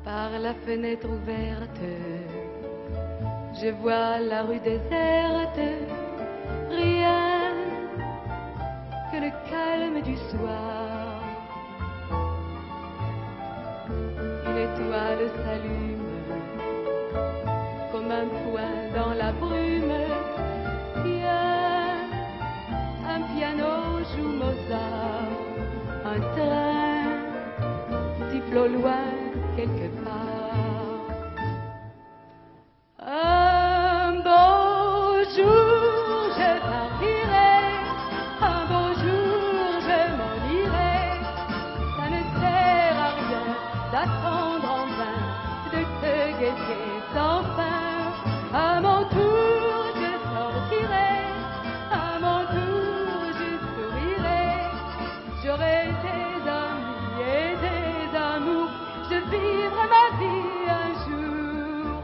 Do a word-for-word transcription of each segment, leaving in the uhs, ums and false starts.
Par la fenêtre ouverte, je vois la rue déserte, rien que le calme du soir. Une étoile s'allume comme un point dans la brume. Tiens, un piano joue Mozart, un train siffle au loin quelque part. Un beau jour je partirai, un beau jour je m'en irai. Ça ne sert à rien d'attendre en vain, de te guetter sans fin. À mon tour je sortirai, à mon tour je sourirai. J'aurai des amis et des amours, je vivrai ma vie un jour.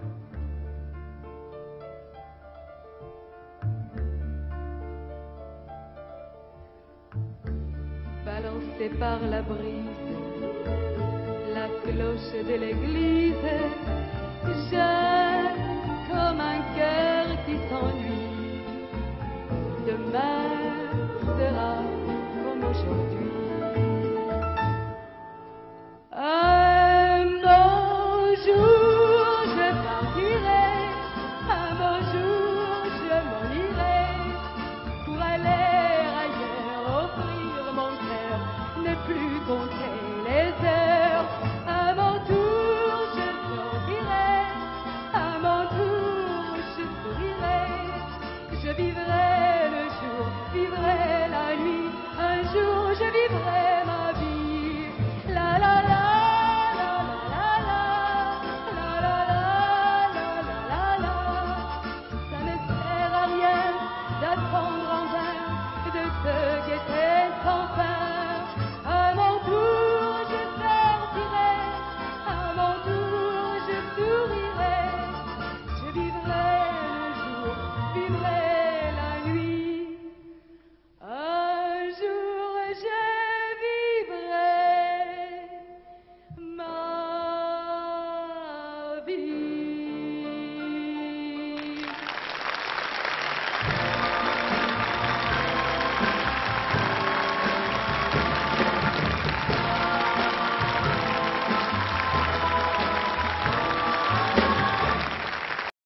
Balancée par la brise, la cloche de l'église, j'aime comme un cœur qui s'ennuie. Demain sera comme aujourd'hui.